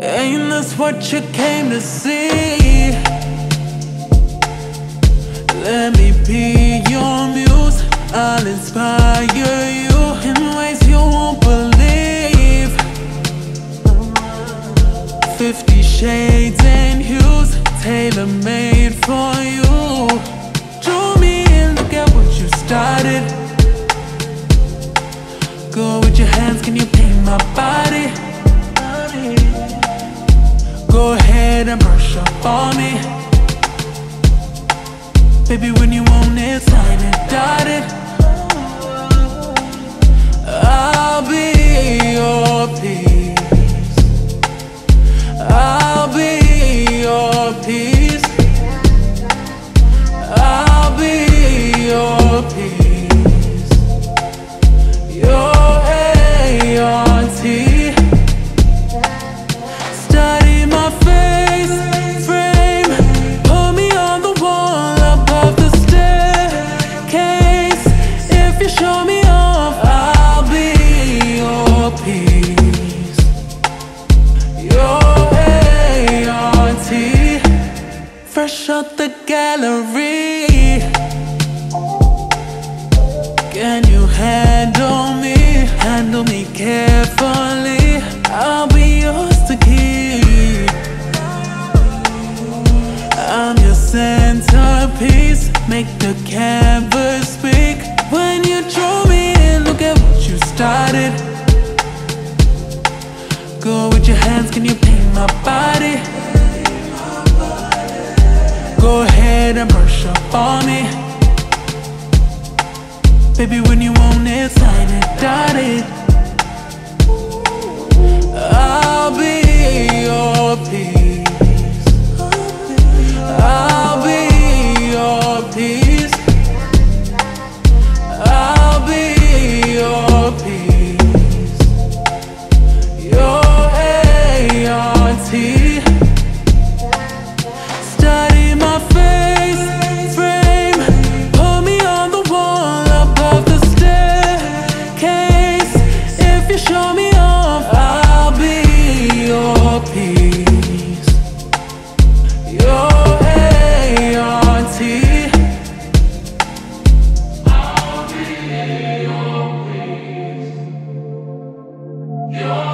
Ain't this what you came to see? Let me be your muse. I'll inspire you in ways you won't believe. 50 shades and hues, tailor-made for you. Draw me in, look at what you started. Go with your hands, can you paint my body? Go ahead and brush up on me. Baby, when you want it, sign it, dotted. I'll be your peace. I'll be your peace. I'll be your peace. Your A-R-T. Study my face frame. Put me on the wall above the staircase. If you show me off, I'll be your peace. Your A-R-T. Fresh out the gallery. Can you handle me? Handle me carefully. I'll be yours to keep. I'm your centerpiece. Make the canvas speak. When you draw me in, look at what you started. Go with your hands, can you paint my body? Go ahead and brush up on me. Baby, when you want it, sign it, dotted. I'll be your peace. I'll be your peace. I'll be your peace. Your A-R-T. Study my face frame. Put me on the wall above the staircase. If you show me off, I'll be your peace. Your A-R-T. I'll be your peace. Your